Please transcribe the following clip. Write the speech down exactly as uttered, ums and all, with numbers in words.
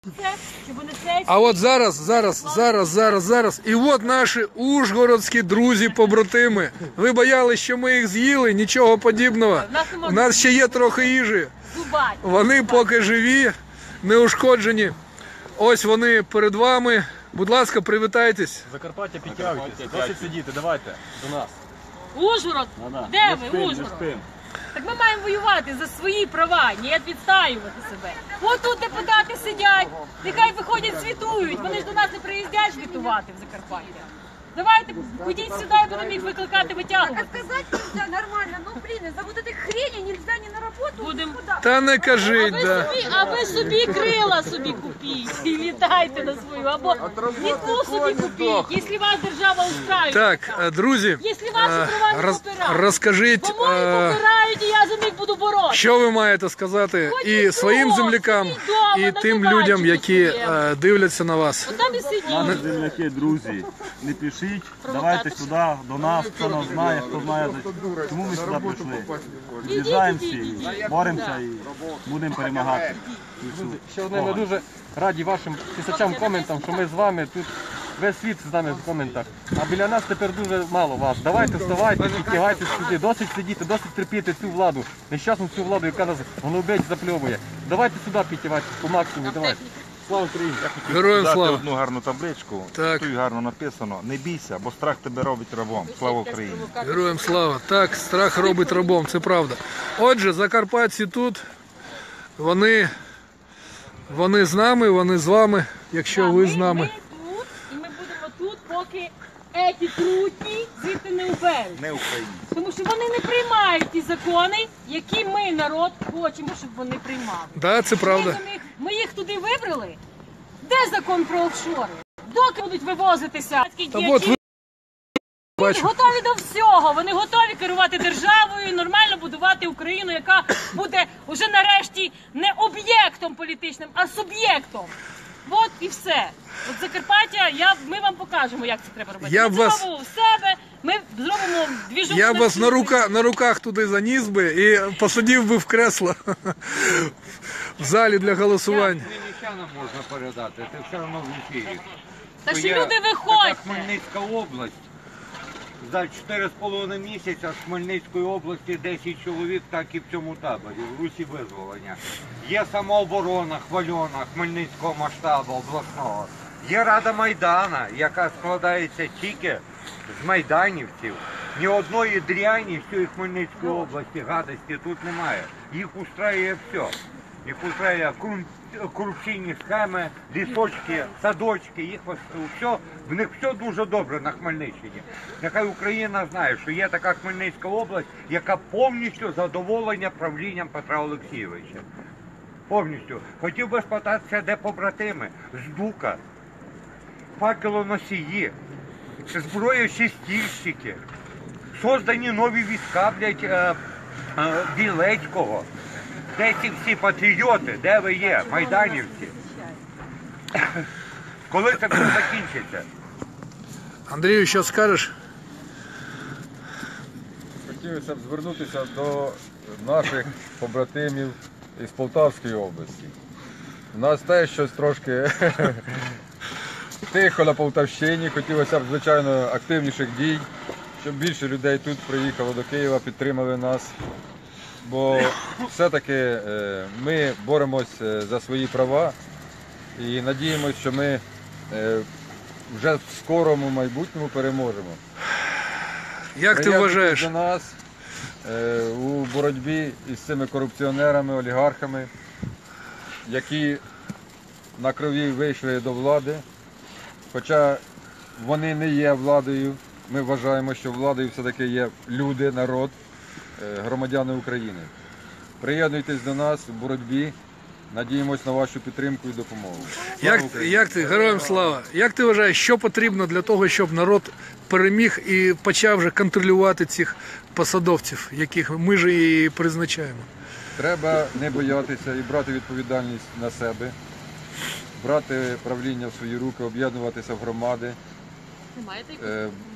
А от зараз, зараз, зараз, зараз, зараз. І от наші ужгородські друзі-побратими. Ви боялись, що ми їх з'їли? Нічого подібного. У нас ще є трохи їжі. Вони поки живі, неушкоджені. Ось вони перед вами. Будь ласка, привітайтесь. Закарпаття, підтягуйтесь. Досить сидіти, давайте до нас. Ужгород? Де ви, Ужгород? Так ми маємо воювати за свої права, не відстоювати себе. От тут депутати сидять, нехай виходять, звітують. Вони ж до нас не приїздять звітувати в Закарпаття. Давайте, ходіть сюди, і будемо їх викликати, витягувати. А сказать нельзя нормально, ну блин, из-за вот этой хрени нельзя ни на работу, Будем... ни куда. Та не кажіть, А ви, да. собі, а ви собі крила собі купіть і літайте на свою, або вітку собі купіть, якщо вас держава устраює. Так, друзі, Якщо ваші права не роз, попирають. розкажіть, Кому не попирають, і я за них буду боротися. що ви маєте сказати і своїм землякам, і тим людям, які дивляться на вас. Отам і сидіть. Наші земляки, друзі, не пишіть, давайте сюди, до нас, хто нас знає, хто знає, чому ми сюди прийшли. З'їжджаємося, і боремося і будемо перемагати. Ще одне, ми дуже раді вашим тисячам коментам, що ми з вами, тут весь світ з нами в коментах. А біля нас тепер дуже мало вас. Давайте вставайте, підтягайтесь сюди, досить сидіти, досить терпіти цю владу, нещасну цю владу, яка нас голубець запльовує. Давайте сюди підтягайтесь по максимуму, давайте. Слава Україні! Героям Дати слава. одну гарну табличку, Так. тут гарно написано: не бійся, бо страх тебе робить рабом. Слава Україні! Героям слава. Так, страх робить рабом, це правда. Отже, закарпатці тут, вони, вони з нами, вони з вами, якщо ви з нами. Ми тут, і ми будемо тут, поки еті трутні звідти не уберуть. Не Україні. Тому що вони не приймають ті закони, які ми, народ, хочемо, щоб вони приймали. Да, це правда. Ми, за них- ми їх туди вибрали. Де закон про офшори? Доки будуть вивозитися? Та от ви Вони бачите. готові до всього. Вони готові керувати державою, нормально будувати Україну, яка буде вже нарешті не об'єктом політичним, а суб'єктом. От і все. От Закарпаття, я, ми вам покажемо, як це треба робити. Я ми б вас- зробимо в себе, ми зробимо двіжуху. Я б вас на, всіх. рука, на руках туди заніс би і посадив би в кресло в залі для голосування. Хмельничанам можна передати, це все одно в ефірі. Та То що є люди така виходять. Хмельницька область. За чотири з половиною місяця з Хмельницької області десять чоловік, так і в цьому таборі, в Русі визволення. Є самооборона хвальона Хмельницького масштабу обласного. Є Рада Майдана, яка складається тільки з майданівців. Ні одної дряні в цій Хмельницької області гадості тут немає. Їх устраює все. Їх устраює корупційні схеми, лісочки, садочки, їх все, в них все дуже добре на Хмельниччині. Нехай Україна знає, що є така Хмельницька область, яка повністю задоволення правлінням Петра Олексійовича. Повністю. Хотів би спитатися, де побратими, з Дука, факелоносії, зброєшестільщики, создані нові війська, блядь, е, е, Білецького. Де ці всі патріоти? Де ви є, майданівці? Коли це все закінчиться? Андрію, що скажеш? Хотілося б звернутися до наших побратимів із Полтавської області. У нас теж щось трошки тихо на Полтавщині. Хотілося б, звичайно, активніших дій, щоб більше людей тут приїхало до Києва, підтримали нас. Бо все-таки ми боремось за свої права і надіємося, що ми вже в скорому майбутньому переможемо. Як ти вважаєш? До нас у боротьбі із цими корупціонерами, олігархами, які на крові вийшли до влади, хоча вони не є владою, ми вважаємо, що владою все-таки є люди, народ, громадяни України. Приєднуйтесь до нас в боротьбі, надіємось на вашу підтримку і допомогу. Як, як ти, героям слава, як ти вважаєш, що потрібно для того, щоб народ переміг і почав вже контролювати цих посадовців, яких ми ж і призначаємо? Треба не боятися і брати відповідальність на себе, брати правління в свої руки, об'єднуватися в громади,